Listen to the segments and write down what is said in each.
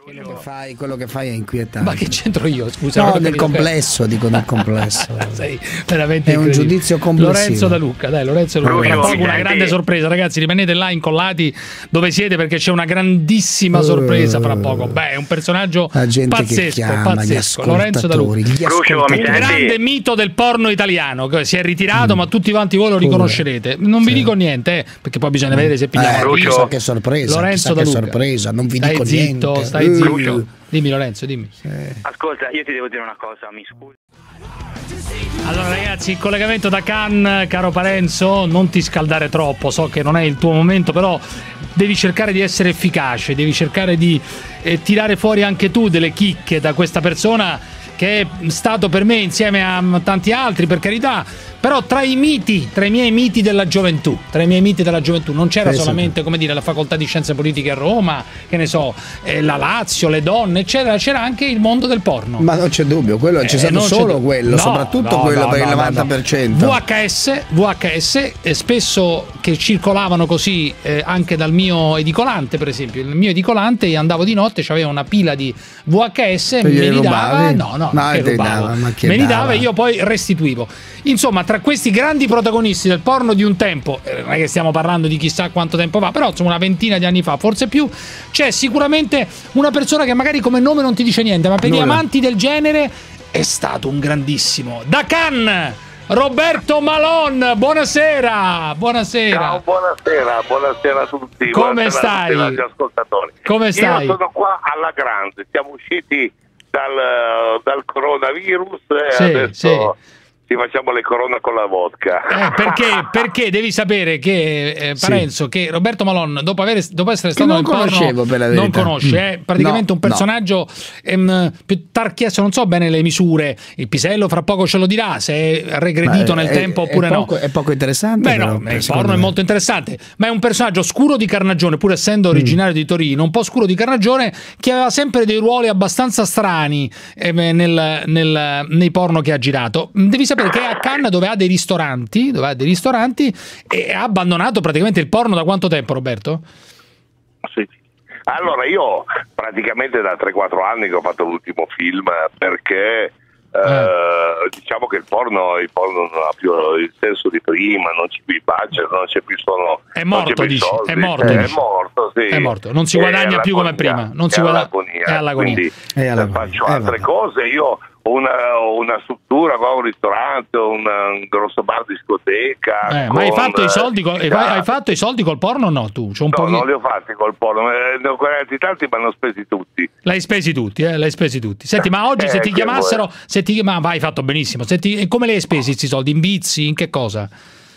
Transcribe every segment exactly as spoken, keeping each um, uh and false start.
Quello che fai, quello che fai è inquietante. Ma che c'entro io? Scusa. No, nel complesso, dico nel complesso. Sei veramente è un giudizio complessivo. Lorenzo Da Lucca, dai, Lorenzo Da Lucca. Tra poco una grande sorpresa, ragazzi, rimanete là incollati dove siete perché c'è una grandissima sorpresa fra poco. Beh, è un personaggio pazzesco, chiama, pazzesco. Lorenzo Da Lucca, un grande mito del porno italiano che si è ritirato, mm. ma tutti quanti voi lo riconoscerete. Non sì. vi dico niente, eh, perché poi bisogna vedere se pigliamo. Eh, chissà che sorpresa, Lorenzo chissà Da Lucca. Che sorpresa, non vi stai dico zitto, niente. Stai zitto, stai zitto. Dimmi Lorenzo, dimmi. Sì. Ascolta, io ti devo dire una cosa, mi scusi. Allora ragazzi, il collegamento da Cannes, caro Parenzo, non ti scaldare troppo, so che non è il tuo momento, però devi cercare di essere efficace, devi cercare di eh, tirare fuori anche tu delle chicche da questa persona che è stato per me, insieme a tanti altri, per carità, però tra i miti, tra i miei miti della gioventù, tra i miei miti della gioventù non c'era solamente, come dire, la facoltà di scienze politiche a Roma, che ne so, eh, la Lazio, le donne, eccetera, c'era anche il mondo del porno. Ma non c'è dubbio, quello c'è eh, stato solo quello, no, soprattutto no, quello no, per no, il novanta per cento. V H S, V H S eh, spesso che circolavano così eh, anche dal mio edicolante, per esempio, il mio edicolante, io andavo di notte, c'aveva una pila di V H S, me li dava, no, no, no che rubavo, dava, che me li dava dava e io poi restituivo. Insomma, tra questi grandi protagonisti del porno di un tempo, eh, non è che stiamo parlando di chissà quanto tempo fa, però insomma una ventina di anni fa, forse più, c'è sicuramente una persona che magari come nome non ti dice niente, ma per Nulla. gli amanti del genere è stato un grandissimo. Da Cannes, Roberto Malone, buonasera, buonasera. Ciao, buonasera, buonasera a tutti. Come buonasera stai? A tutti ascoltatori. Come stai? Io sono qua alla grande, siamo usciti dal, dal coronavirus e sì, adesso... Sì. Ci facciamo le corona con la vodka. Eh, perché, perché devi sapere che eh, Parenzo, sì. che Roberto Malone, dopo, avere, dopo essere stato non nel conoscevo porno, per la verità. non conosce, è praticamente no, un personaggio no. ehm, più tarchiasso, non so bene le misure. Il pisello fra poco ce lo dirà se è regredito ma nel è, tempo oppure è poco, no. È poco interessante. Beh, no, il porno è molto interessante, ma è un personaggio scuro di carnagione, pur essendo originario mm. di Torino, un po' scuro di carnagione, che aveva sempre dei ruoli abbastanza strani eh, nel, nel, nei porno che ha girato. Devi sapere che a Cannes, dove ha dei ristoranti, dove ha dei ristoranti e ha abbandonato praticamente il porno da quanto tempo, Roberto? Sì. Allora io praticamente da tre quattro anni che ho fatto l'ultimo film perché eh. Eh, diciamo che il porno, il porno non ha più il senso di prima, non c'è più il budget, non c'è più sono è morto, dici, soldi. è morto, eh, dici. è morto, sì. È morto, non si guadagna più come prima, non si guadagna, è all'agonia. Quindi è all'agonia. faccio altre eh, cose, io ho una, ho una struttura, ho un ristorante, ho una, un grosso bar discoteca. Eh, ma hai fatto i soldi col, hai, hai fatto i soldi col porno o no tu? Un no, non li ho fatti col porno, ne ho guadagnati tanti ma ne ho spesi tutti. L'hai spesi tutti, eh? L'hai spesi tutti. Senti, ma oggi eh, se ti chiamassero, se ti, ma vai, hai fatto benissimo. Se ti, come li hai spesi questi soldi? In vizi? In che cosa?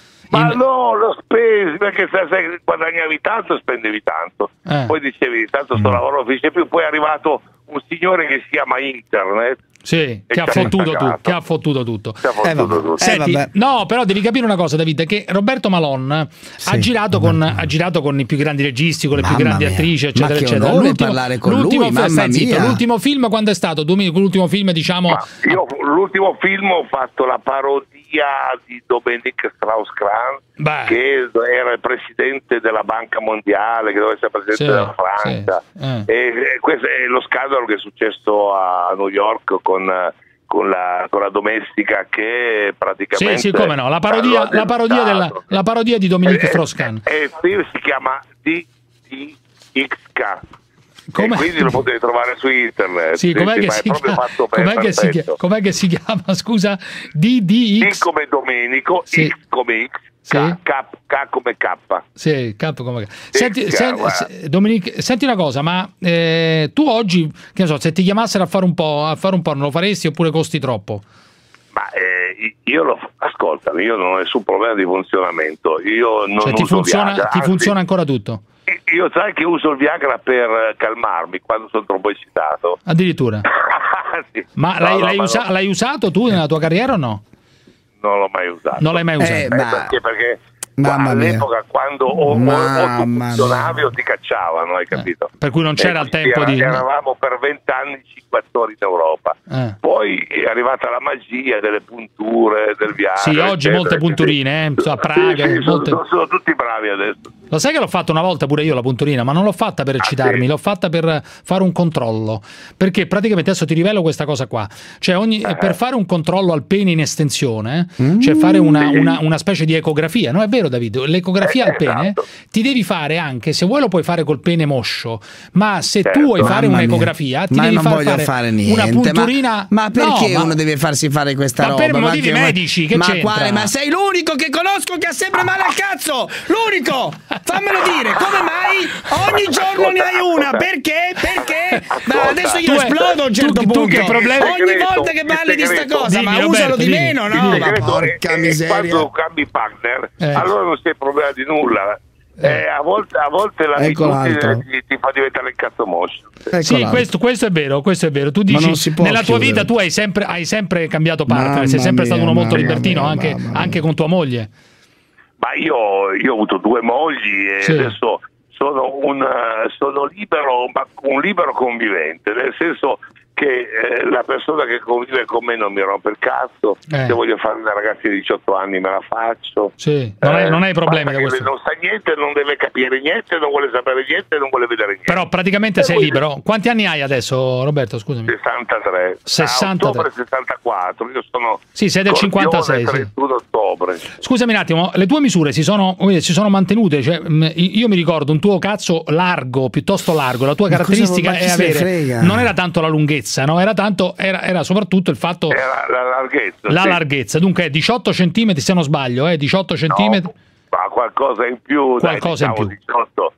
Ma in... no, l'ho spesi perché se, se guadagnavi tanto spendevi tanto. Eh. Poi dicevi tanto sto mm. lavoro non finisce più. Poi è arrivato un signore che si chiama Internet. Sì, che ha, fottuto tu, che ha fottuto tutto. Che ha fottuto eh, tutto. Senti, eh, no, però devi capire una cosa, David, che Roberto Malone sì, ha, girato con, ha girato con i più grandi registi, con le mamma più grandi mia. attrici, eccetera, ma che eccetera. L'ultimo, parlare con lui, stai zitto, mia. l'ultimo film quando è stato? L'ultimo film, diciamo. Ma io l'ultimo film ho fatto la parodia di Dominique Strauss-Kahn, che era il presidente della Banca Mondiale, che doveva essere presidente sì, della Francia. Sì, eh. e, e questo è lo scandalo che è successo a New York con Con la, con la domestica che praticamente sì sì come no la parodia, la parodia, della, la parodia di Dominique Strauss-Kahn e il film si chiama D D X K e quindi lo potete trovare su internet. Sì, com'è che, si chiama, com'è, che si chiama, com'è che si chiama scusa D D X D come Domenico sì. X come X Sì. K, K, K come K. Sì, K come K. Senti, K, sen, se, Dominique, senti una cosa, ma eh, tu oggi, che ne so, se ti chiamassero a fare un po', a fare un po', non lo faresti oppure costi troppo? Ma eh, io lo ascolta, io non ho nessun problema di funzionamento. Io non cioè, ti uso funziona, Viagra, ti anzi, funziona ancora tutto? Io sai che uso il Viagra per calmarmi quando sono troppo eccitato. Addirittura? Sì. Ma no, l'hai, no, l'hai, ma usa, no. l'hai usato tu nella tua carriera o no? Non l'ho mai usato. Non l'hai mai usato? Eh, eh, ma... perché, perché mia. all'epoca quando o, o, o tu funzionavi o ti cacciavano, hai capito? Eh, per cui non c'era eh, il tempo era, di... Eravamo per vent'anni cinquatori in Europa. Eh. Poi è arrivata la magia delle punture, del Viagra. Sì, oggi eccetera, molte punturine, eh, so, a Praga. Sì, sì, molte... sono, sono tutti bravi adesso. Lo sai che l'ho fatto una volta pure io la punturina, ma non l'ho fatta per eccitarmi, ah, sì? L'ho fatta per fare un controllo, perché praticamente adesso ti rivelo questa cosa qua, cioè ogni, eh. per fare un controllo al pene in estensione, mm. cioè fare una, una, una specie di ecografia, no è vero David? L'ecografia eh, al pene esatto. ti devi fare anche, se vuoi lo puoi fare col pene moscio, ma se certo. tu vuoi fare un'ecografia ti ma devi non far voglio fare, fare niente, una punturina. Ma, ma perché no, uno ma, deve farsi fare questa ma roba? Per motivi ma medici, che ma c'entra? Quale? Ma sei l'unico che conosco che ha sempre male al cazzo! L'unico! Fammelo dire, come mai? Ogni giorno ne hai una, perché? Perché? Ma adesso io esplodo a un certo tu, punto. Tu che problema? Ogni volta che parli di sta cosa, dimmi, ma Roberto, usalo di dimmi, meno, no? Ma porca miseria. Quando cambi partner, eh. allora non c'è problema di nulla. Eh, a volte, a volte l'abitudine ti, ti fa diventare il cazzo moscio. Ecco sì, questo, questo è vero, questo è vero. Tu dici nella tua vita tu hai sempre, hai sempre cambiato partner, mamma sei sempre mia, stato uno molto libertino, mia, anche, anche con tua moglie. Ma io, io ho avuto due mogli e sì. adesso sono un sono libero, ma un libero convivente, nel senso che eh, la persona che convive con me non mi rompe il cazzo, eh. se voglio fare una ragazza di diciotto anni me la faccio. Sì, non, hai, eh, non hai problemi da questo. Non sa niente, non deve capire niente, non vuole sapere niente, non vuole vedere niente. Però praticamente e sei libero. Quanti anni hai adesso, Roberto? Scusami. sessantatré. sessantatré. A ottobre sessantaquattro, io sono sì, sei del cinquantasei. trentuno ottobre. Scusami un attimo, le tue misure si sono, si sono mantenute? Cioè, io mi ricordo un tuo cazzo largo, piuttosto largo, la tua ma caratteristica è avere, non era tanto la lunghezza, no? Era tanto, era, era soprattutto il fatto era la larghezza. La sì. larghezza, dunque è diciotto centimetri se non sbaglio, eh? diciotto centimetri. No, ma qualcosa in più, qualcosa dai, diciamo in più. diciotto,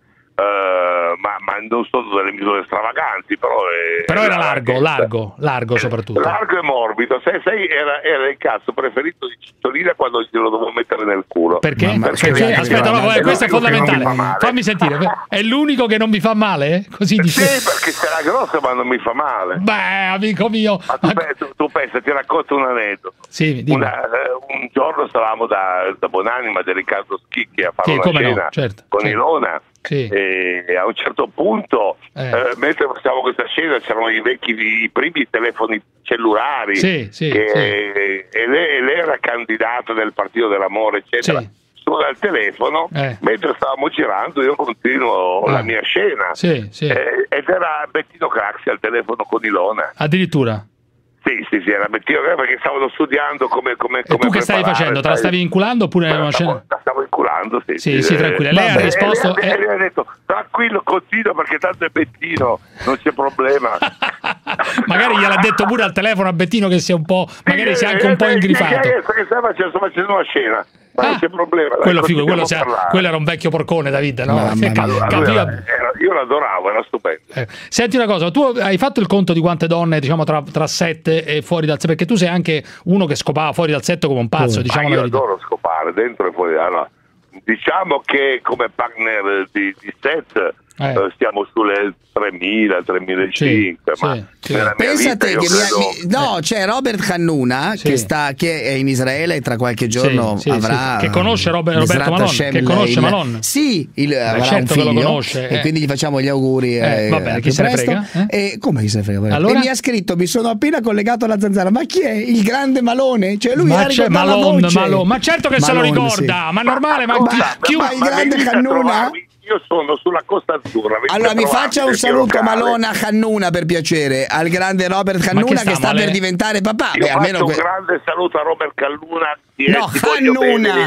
uh, ma, ma non sono delle misure stravaganti, però è, però è era largo, largo, largo soprattutto. Largo e morbido, sai, sai era, era il cazzo preferito di Cittolina quando glielo dovevo mettere nel culo. Perché? Ma, perché, perché aspetta, no, è questo è fondamentale. Fammi sentire, è l'unico che non mi fa male? Così dice. Sì, perché c'era grossa ma non mi fa male. Beh, amico mio. Ma tu, ma... tu, tu pensa, ti racconto un aneddoto. Sì, una, uh, un giorno stavamo da, da Buonanima di Riccardo Schicchi a fare sì, una cena no, certo, con certo. Ilona. Sì. E a un certo punto eh. Eh, mentre facciamo questa scena c'erano i vecchi i primi telefoni cellulari sì, sì, che, sì. E, lei, e lei era candidata del Partito dell'Amore eccetera sì. suona il telefono eh. mentre stavamo girando io continuo eh. la mia scena sì, sì. Eh, ed era Bettino Craxi al telefono con Ilona addirittura. Sì, sì, sì, era Bettino perché stavano studiando come come E tu che stavi facendo? Te la stavi inculando oppure la una stavo, la stavo inculando, sì. Sì, sì, tranquilla. Lei ha risposto e lei, lei ha detto tranquillo, continuo perché tanto è Bettino, non c'è problema. Magari gliel'ha detto pure al telefono a Bettino che sia un po', magari sia anche un po' ingrifato. Che stai facendo, sto facendo una scena. Ma ah, non c'è problema. Dai, quello, figo, quello, sia, quello era un vecchio porcone, David, no? Allora, allora, era, io l'adoravo, era stupendo. Eh. Senti una cosa, tu hai fatto il conto di quante donne, diciamo, tra, tra sette e fuori dal set? Perché tu sei anche uno che scopava fuori dal set come un pazzo, oh, diciamo. Io la verità. Adoro scopare, dentro e fuori. Allora, diciamo che come partner di, di set eh. Uh, stiamo sulle tremila, tremilacinquecento, sì, ma sì, sì. Pensate vita, che credo... mi, no, c'è Robert Hannuna sì. che sta che è in Israele e tra qualche giorno sì, sì, avrà sì. che conosce Robert, Roberto Malone, che conosce Malone. Sì, il, avrà certo un figlio, che lo conosce, e eh. quindi gli facciamo gli auguri eh, eh, va bene, chi se ne frega? Eh? E come chi se ne frega? Allora? E mi ha scritto "Mi sono appena collegato alla zanzara". Ma chi è? Il grande Malone? Cioè lui ma ha c'è Malone, Malone, ma certo che Malone, se lo ricorda, sì. ma normale, ma, ma, chi, ma, chi, ma il grande Hannuna? Io sono sulla Costa Azzurra. Allora mi faccia un saluto a Malone a Hannuna per piacere, al grande Robert Hannuna che, che sta per diventare papà. Io Beh, almeno un que... grande saluto a Robert Hannuna. No, Hannuna,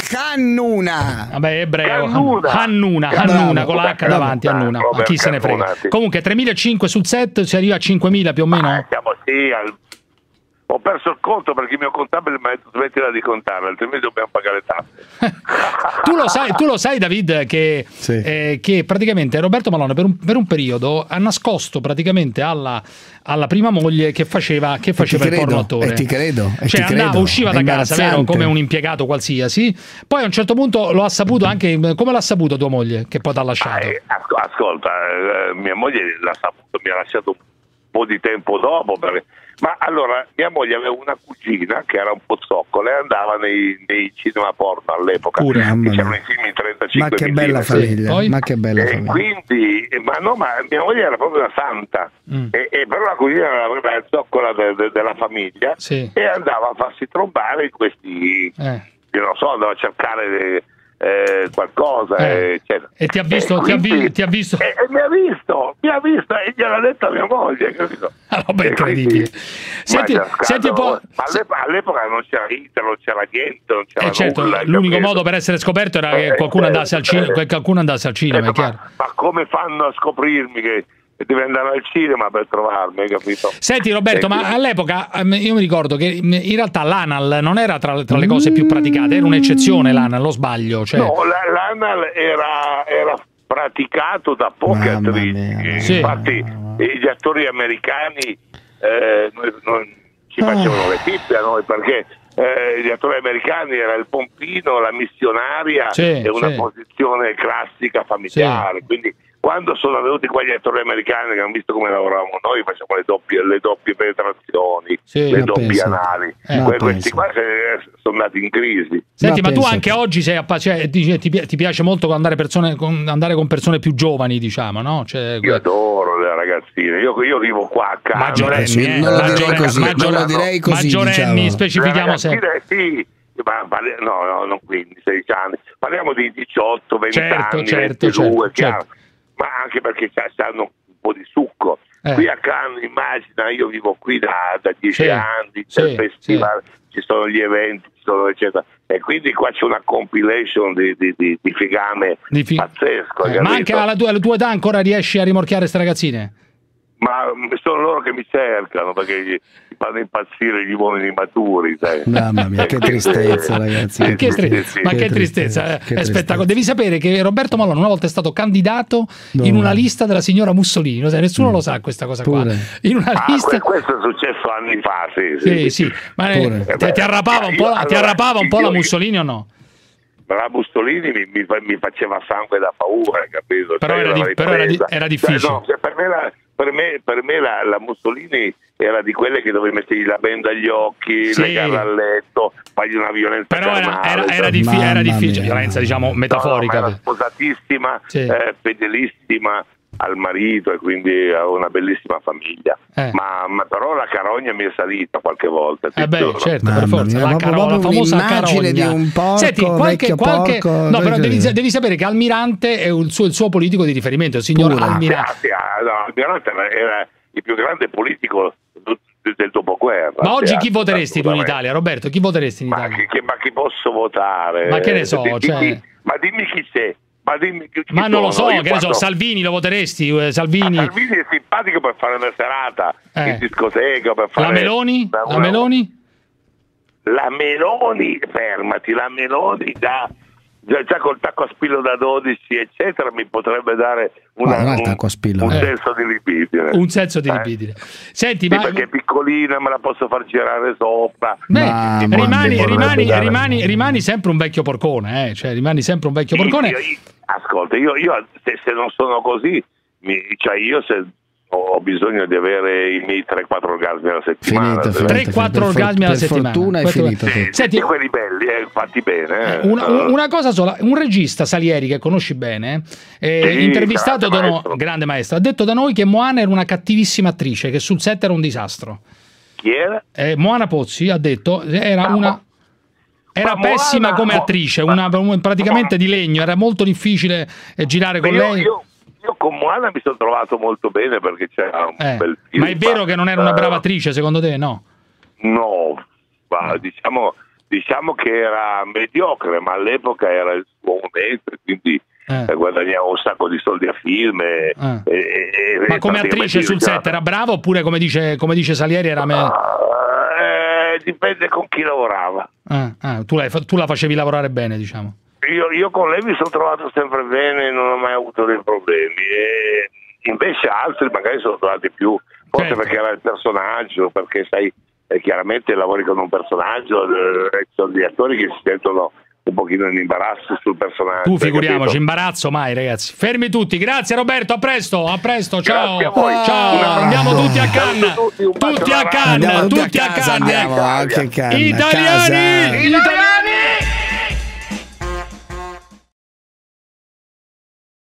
Hannuna. Vabbè, ebreo. Hannuna, Hannuna, Hannuna con la H davanti, Hannuna. Ma chi se ne frega. Comunque tremilacinquecento sul set si arriva a cinquemila più o meno? Ma siamo sì al... Ho perso il conto perché il mio contabile mi ha detto smettila di contare, altrimenti dobbiamo pagare tasse. tu, lo sai, tu lo sai David che, sì. eh, che praticamente Roberto Malone per un, per un periodo ha nascosto praticamente alla, alla prima moglie che faceva, che faceva il porno attore. E ti credo. E cioè ti andava, credo. usciva da casa, vero, come un impiegato qualsiasi. Poi a un certo punto lo ha saputo anche. Come l'ha saputo tua moglie che poi ti ha lasciato? Eh, ascolta, eh, mia moglie l'ha saputo, mi ha lasciato un po' di tempo dopo perché... Ma allora, mia moglie aveva una cugina che era un po' zoccola e andava nei, nei cinema porno all'epoca, che c'erano i film in trentacinque ma che bella famiglia, Poi? ma che bella e famiglia. Quindi, ma no, ma mia moglie era proprio una santa, mm. e, e però la cugina era la zoccola de, de, della famiglia, sì. e andava a farsi trombare in questi, eh. io non so, andava a cercare... De, eh, qualcosa. Eh. Eccetera. E ti ha visto? E ti, quindi, ha vi, ti ha visto? E, e mi ha visto, mi ha visto e gliel'ha detto a mia moglie, capito? Ah, vabbè, incredibile. Senti, senti un po'. All'epoca, all'epoca non c'era internet, non c'era niente, non c'era eh certo, nulla. l'unico modo per essere scoperto era che qualcuno andasse al cinema, che qualcuno andasse al cinema, eh, è chiaro. Ma, ma come fanno a scoprirmi che devi andare al cinema per trovarmi, hai capito? Senti Roberto, ma all'epoca io mi ricordo che in realtà l'Anal non era tra, tra le cose più praticate, era un'eccezione l'Anal, lo sbaglio? Cioè... No, l'Anal era, era praticato da poche Mamma attrici, mia. Sì. infatti gli attori americani eh, noi, noi ci facevano le pippe a noi perché eh, gli attori americani era il pompino, la missionaria sì, e una sì. posizione classica familiare, sì. quindi quando sono venuti quegli attori americani che hanno visto come lavoravamo noi, facciamo le doppie, le doppie penetrazioni, sì, le ma doppie penso. anali, Eh, que- questi penso. qua se- sono andati in crisi. Senti, ma, Ma tu pensa anche che- oggi sei appa- cioè, ti, ti pi- ti piace molto andare, persone, con, andare con persone più giovani, diciamo, no? Cioè, Io adoro le ragazzine, io, io vivo qua a casa. maggiorenni, eh? non lo direi Maggiore- così, maggiore- non lo direi così, maggiorenni, diciamo. specifichiamo Le sempre. ragazzine, sì, ma parli- no, no, non quindici, sedici anni, parliamo di diciotto, venti Certo, anni, certo, ventidue, certo, chiaro. certo. Ma anche perché hanno un po' di succo. Eh. Qui a Cannes, immagina, io vivo qui da, da dieci Sì, anni, sì, c'è il festival, ci sono gli eventi, ci sono eccetera. E quindi qua c'è una compilation di, di, di, di figame Di fi- pazzesco. Eh, ma anche alla tua, alla tua età ancora riesci a rimorchiare queste ragazzine? Ma sono loro che mi cercano perché gli, gli fanno impazzire gli uomini maturi. Sai. Mamma mia, che tristezza, ragazzi. Ma che, tri- sì, sì. ma che Che tristezza, tristezza, eh, che è tristezza. spettacolo. Devi sapere che Roberto Malone una volta è stato candidato No. in una lista della signora Mussolini, lo sai, nessuno lo sa questa cosa qua. Pure. In una Ah, lista... que- questo è successo anni fa, sì. Sì, sì, ma eh, Pure. ti, ti arrapava un po', la, ti Allora, arrapava un po' la io- Mussolini o no? La Mussolini mi, mi, mi faceva sangue da paura, capito? Però Cioè, era io di- l'avrei però era di- presa. era difficile. Cioè, no, cioè, per me, la, per me, per me la, la Mussolini era di quelle che dovevi mettergli la benda agli occhi, Sì. legarla al letto, fargli una violenza Però era, carnale, era, era, cioè. diffi- era Mamma difficile, mia. violenza diciamo No, no, metaforica. ma era sposatissima, Sì. eh, fedelissima al marito e quindi ha una bellissima famiglia. Eh. Ma, ma però la carogna mi è salita qualche volta. ti Eh beh, giuro. certo, Mamma per forza, mia, la, proprio- caro- la proprio famosa un'immagine carogna. di un porco, Senti, qualche, vecchio qualche... porco, no, però devi, vecchio- devi sapere che Almirante è il suo, il suo politico di riferimento, il signor Pure. Almirante. Ah, sì, ah, no, Almirante era, era il più grande politico del, del dopoguerra. Ma oggi Sì, chi voteresti tu in assolutamente. Italia, Roberto? Chi voteresti in Ma Italia? chi, che- ma chi posso votare? Ma che ne so, Dimmi- cioè- ma dimmi chi c'è. Ma, dimmi chi, chi Ma non lo so, sono. Io che ne so, quando- Salvini lo voteresti? eh, Salvini, Ah, Salvini è simpatico per fare una serata Eh. in discoteca. Per fare la Meloni? una- La Meloni? La Meloni, fermati, la Meloni già, già, già col tacco a spillo da dodici, eccetera, mi potrebbe dare una, Ma non è il un, tacco a spillo, un eh. senso di libidine. Un senso di Eh? libidine. Senti, Sì, ma... perché è piccolina, me la posso far girare sopra. Beh, Mamma rimani, mia. rimani, Dare- rimani, rimani sempre un vecchio porcone, eh? Cioè rimani sempre un vecchio Sì, porcone. io- io- ascolta, io, io se, se non sono così, mi, cioè io se ho, ho bisogno di avere i miei tre quattro orgasmi alla settimana. Finito, se- finito, tre quattro per for- orgasmi alla per settimana. fortuna è Questo- finito. Sì, Senti, sì, quelli belli, eh, fatti bene. eh. Una, una cosa sola, un regista Salieri che conosci bene, eh, Sì, intervistato grande da noi, maestro. grande maestro, ha detto da noi che Moana era una cattivissima attrice, che sul set era un disastro. Chi era? Eh, Moana Pozzi ha detto era Ma- una era ma pessima Moana- come Mo- attrice, ma- una, un- praticamente di legno, era molto difficile eh, girare con Io, lei. io, io con Moana mi sono trovato molto bene perché c'era un Eh, bel film. ma è vero che non era una eh, brava attrice, secondo te? No. No, ma diciamo, diciamo che era mediocre, ma all'epoca era il suo momento, e quindi Eh. eh, guadagnava un sacco di soldi a film. E, Eh. e- e- Ma e come praticamente attrice sul diventava- set era brava oppure come dice, come dice Salieri era me... Ah, eh, dipende con chi lavorava. Ah, ah, tu, l'hai fa- tu la facevi lavorare bene, diciamo. Io, io con lei mi sono trovato sempre bene, non ho mai avuto dei problemi. E invece altri magari sono trovati più, forse Certo. perché era il personaggio, perché sai, eh, chiaramente lavori con un personaggio, eh, sono gli attori che si sentono un pochino in imbarazzo sul personaggio. Tu figuriamoci, capito? imbarazzo mai, ragazzi. Fermi tutti. Grazie Roberto, a presto, a presto. Ciao. Grazie a voi. Ciao. Un abbraccio. Andiamo tutti a Cannes. Tutti, un bacio Tutti a alla Cannes, Andiamo tutti a casa, Cannes. andiamo anche a Cannes, a Italiani! casa. Italiani!